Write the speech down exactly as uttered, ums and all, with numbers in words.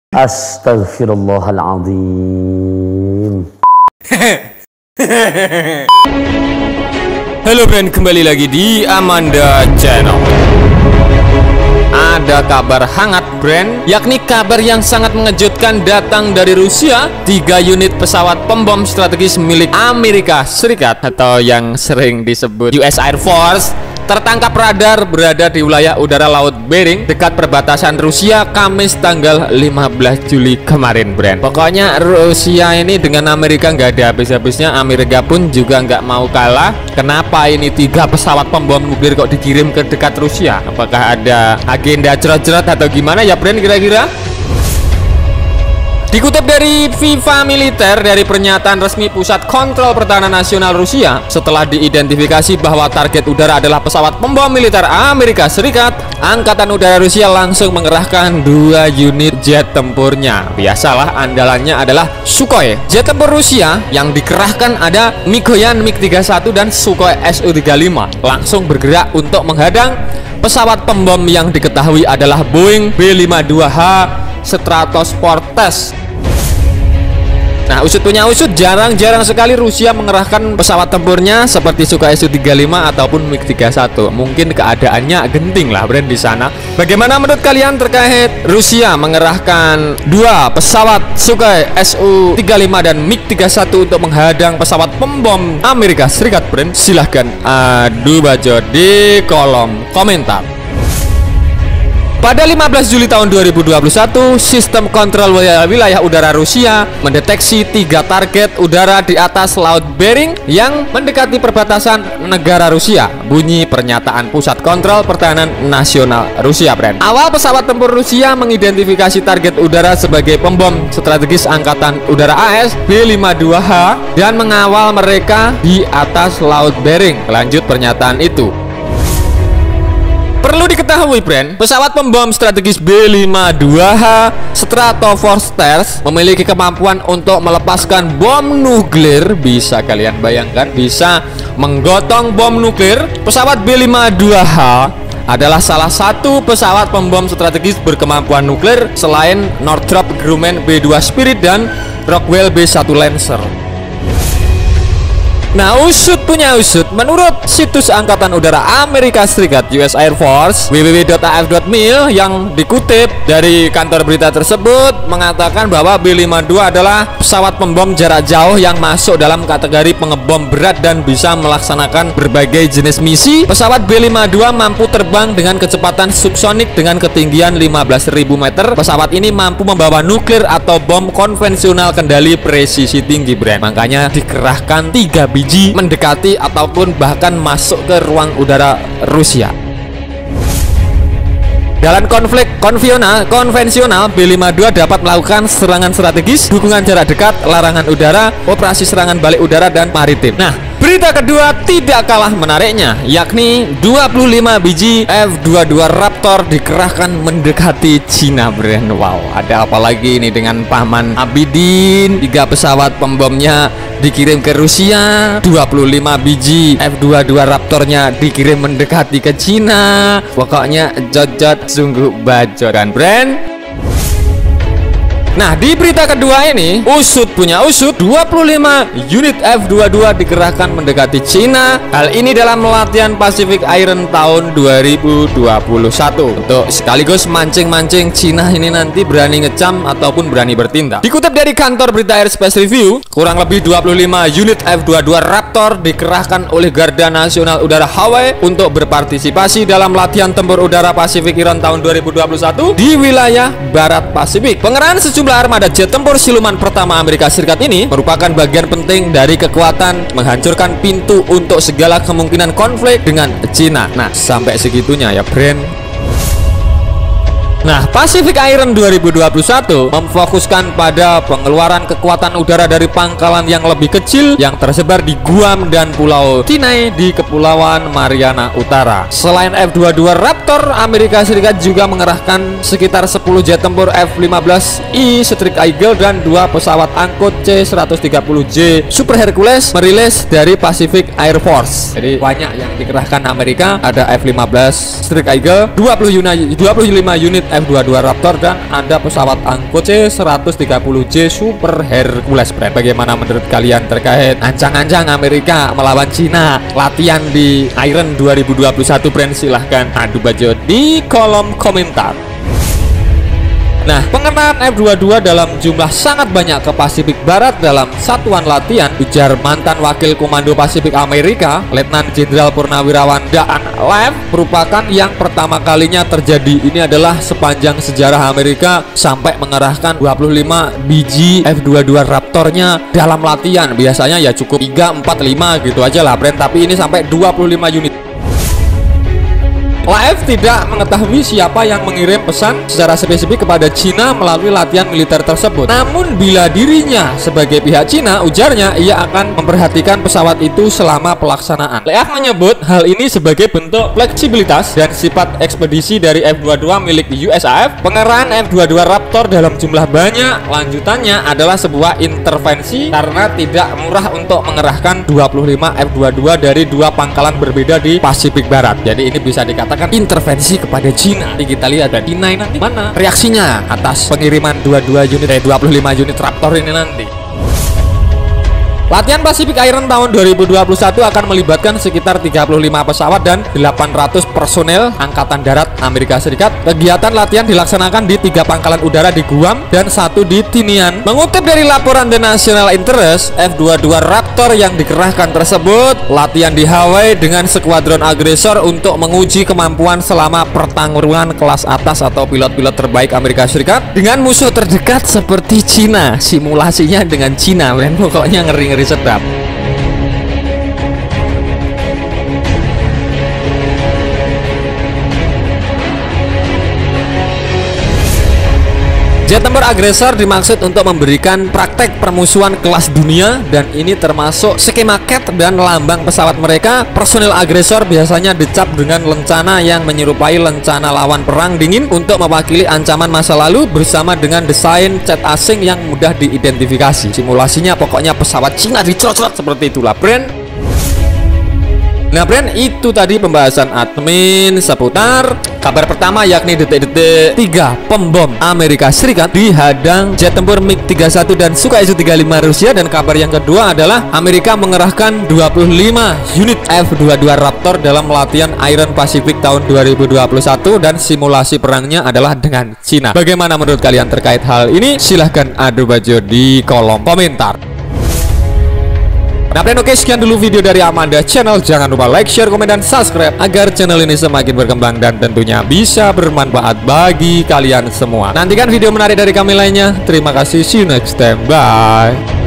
Astaghfirullahaladzim. Halo friend, kembali lagi di Amanda Channel. Ada kabar hangat brand, yakni kabar yang sangat mengejutkan datang dari Rusia. Tiga unit pesawat pembom strategis milik Amerika Serikat atau yang sering disebut U S Air Force tertangkap radar berada di wilayah udara Laut Bering dekat perbatasan Rusia Kamis tanggal lima belas Juli kemarin brand. Pokoknya Rusia ini dengan Amerika nggak ada habis-habisnya. Amerika pun juga nggak mau kalah. Kenapa ini tiga pesawat pembom nuklir kok dikirim ke dekat Rusia? Apakah ada agenda cerot-cerot atau gimana ya brand kira-kira? Dikutip dari Viva Militer dari pernyataan resmi Pusat Kontrol Pertahanan Nasional Rusia, setelah diidentifikasi bahwa target udara adalah pesawat pembom militer Amerika Serikat, Angkatan Udara Rusia langsung mengerahkan dua unit jet tempurnya. Biasalah andalannya adalah Sukhoi. Jet tempur Rusia yang dikerahkan ada Mikoyan MiG tiga puluh satu dan Sukhoi S U tiga puluh lima langsung bergerak untuk menghadang pesawat pembom yang diketahui adalah Boeing B lima puluh dua H Stratofortress. Nah, usut punya usut, jarang-jarang sekali Rusia mengerahkan pesawat tempurnya seperti Sukhoi S U tiga puluh lima ataupun MiG tiga puluh satu. Mungkin keadaannya genting lah brand di sana. Bagaimana menurut kalian terkait Rusia mengerahkan dua pesawat Sukhoi S U tiga puluh lima dan MiG tiga puluh satu untuk menghadang pesawat pembom Amerika Serikat brand? Silahkan adu bacot di kolom komentar. Pada lima belas Juli tahun dua ribu dua puluh satu, sistem kontrol wilayah udara Rusia mendeteksi tiga target udara di atas Laut Bering yang mendekati perbatasan negara Rusia. Bunyi pernyataan Pusat Kontrol Pertahanan Nasional Rusia brand. Awal pesawat tempur Rusia mengidentifikasi target udara sebagai pembom strategis Angkatan Udara A S B lima puluh dua H dan mengawal mereka di atas Laut Bering. Lanjut pernyataan itu. Perlu diketahui brand, pesawat pembom strategis B lima puluh dua H Stratofortress memiliki kemampuan untuk melepaskan bom nuklir. Bisa kalian bayangkan, bisa menggotong bom nuklir. Pesawat B lima puluh dua H adalah salah satu pesawat pembom strategis berkemampuan nuklir selain Northrop Grumman B dua Spirit dan Rockwell B satu Lancer. Nah, usut punya usut, menurut situs Angkatan Udara Amerika Serikat U S Air Force w w w dot a f dot mil yang dikutip dari kantor berita tersebut mengatakan bahwa B lima puluh dua adalah pesawat pembom jarak jauh yang masuk dalam kategori pengebom berat dan bisa melaksanakan berbagai jenis misi. Pesawat B lima puluh dua mampu terbang dengan kecepatan subsonik dengan ketinggian lima belas ribu meter. Pesawat ini mampu membawa nuklir atau bom konvensional kendali presisi tinggi brand. Makanya dikerahkan tiga biji mendekati ataupun bahkan masuk ke ruang udara Rusia. Dalam konflik konvensional, konvensional B lima puluh dua dapat melakukan serangan strategis, dukungan jarak dekat, larangan udara, operasi serangan balik udara dan maritim. Nah, berita kedua tidak kalah menariknya, yakni dua puluh lima biji F dua puluh dua Raptor dikerahkan mendekati Cina brand. Wow, ada apa lagi ini dengan Paman Abidin? Tiga pesawat pembomnya dikirim ke Rusia, dua puluh lima biji F dua puluh dua Raptornya dikirim mendekati ke Cina. Pokoknya jojot sungguh bacot kan brand. Nah, di berita kedua ini, usut punya usut, dua puluh lima unit F dua puluh dua dikerahkan mendekati Cina. Hal ini dalam latihan Pacific Iron tahun dua ribu dua puluh satu untuk sekaligus mancing-mancing Cina ini nanti berani ngecam ataupun berani bertindak. Dikutip dari kantor berita Airspace Review, kurang lebih dua puluh lima unit F dua puluh dua Raptor dikerahkan oleh Garda Nasional Udara Hawaii untuk berpartisipasi dalam latihan tempur udara Pacific Iron tahun dua ribu dua puluh satu di wilayah Barat Pasifik. Pengerahan sejumlah armada jet tempur siluman pertama Amerika Serikat ini merupakan bagian penting dari kekuatan menghancurkan pintu untuk segala kemungkinan konflik dengan Cina. Nah, sampai segitunya ya brand. Nah, Pacific Iron dua ribu dua puluh satu memfokuskan pada pengeluaran kekuatan udara dari pangkalan yang lebih kecil yang tersebar di Guam dan Pulau Kenai di Kepulauan Mariana Utara. Selain F dua puluh dua Raptor, Amerika Serikat juga mengerahkan sekitar sepuluh jet tempur F lima belas I Strike Eagle dan dua pesawat angkut C seratus tiga puluh J Super Hercules merilis dari Pacific Air Force. Jadi banyak yang dikerahkan Amerika, ada F lima belas Strike Eagle, dua puluh lima unit F dua puluh dua Raptor dan ada pesawat angkut C seratus tiga puluh J Super Hercules, friend. Bagaimana menurut kalian terkait ancang-ancang Amerika melawan Cina latihan di Iron dua ribu dua puluh satu, friend? Silahkan adu bajot di kolom komentar. Nah, pengenaan F dua puluh dua dalam jumlah sangat banyak ke Pasifik Barat dalam satuan latihan, ujar mantan Wakil Komando Pasifik Amerika, Letnan Jenderal Purnawirawan Daan Laib, merupakan yang pertama kalinya terjadi. Ini adalah sepanjang sejarah Amerika sampai mengerahkan dua puluh lima biji F dua puluh dua Raptornya dalam latihan. Biasanya ya cukup tiga, empat, lima gitu aja lah, friend. Tapi ini sampai dua puluh lima unit. Laib tidak mengetahui siapa yang mengirim pesan secara spesifik kepada Cina melalui latihan militer tersebut. Namun bila dirinya sebagai pihak Cina, ujarnya ia akan memperhatikan pesawat itu selama pelaksanaan. Laib menyebut hal ini sebagai bentuk fleksibilitas dan sifat ekspedisi dari F dua puluh dua milik U S A F. Pengerahan F dua puluh dua Raptor dalam jumlah banyak lanjutannya adalah sebuah intervensi karena tidak murah untuk mengerahkan dua puluh lima F dua puluh dua dari dua pangkalan berbeda di Pasifik Barat. Jadi ini bisa dikatakan intervensi kepada Cina. Nanti kita lihat dan Cina nanti mana reaksinya atas pengiriman dua puluh dua unit eh, dua puluh lima unit Raptor ini nanti. Latihan Pacific Iron tahun dua ribu dua puluh satu akan melibatkan sekitar tiga puluh lima pesawat dan delapan ratus personel Angkatan Darat Amerika Serikat. Kegiatan latihan dilaksanakan di tiga pangkalan udara di Guam dan satu di Tinian. Mengutip dari laporan The National Interest, F dua puluh dua Raptor yang dikerahkan tersebut latihan di Hawaii dengan skuadron agresor untuk menguji kemampuan selama pertarungan kelas atas atau pilot-pilot terbaik Amerika Serikat dengan musuh terdekat seperti Cina. Simulasinya dengan Cina, men. Pokoknya ngeri-ngeri sedap. Jet tempur agresor dimaksud untuk memberikan praktek permusuhan kelas dunia, dan ini termasuk skema cat dan lambang pesawat mereka. Personil agresor biasanya dicap dengan lencana yang menyerupai lencana lawan perang dingin untuk mewakili ancaman masa lalu bersama dengan desain cat asing yang mudah diidentifikasi. Simulasinya pokoknya pesawat Cina dicocok seperti itulah, brand. Nah, brand, itu tadi pembahasan admin seputar kabar pertama, yakni detik-detik tiga pembom Amerika Serikat dihadang jet tempur MiG tiga puluh satu dan Sukhoi Su tiga puluh lima Rusia. Dan kabar yang kedua adalah Amerika mengerahkan dua puluh lima unit F dua puluh dua Raptor dalam latihan Iron Pacific tahun dua ribu dua puluh satu, dan simulasi perangnya adalah dengan Cina. Bagaimana menurut kalian terkait hal ini? Silahkan adu baju di kolom komentar. Nah, friend, oke, sekian dulu video dari Amanda Channel. Jangan lupa like, share, komen, dan subscribe agar channel ini semakin berkembang dan tentunya bisa bermanfaat bagi kalian semua. Nantikan video menarik dari kami lainnya. Terima kasih, see you next time, bye.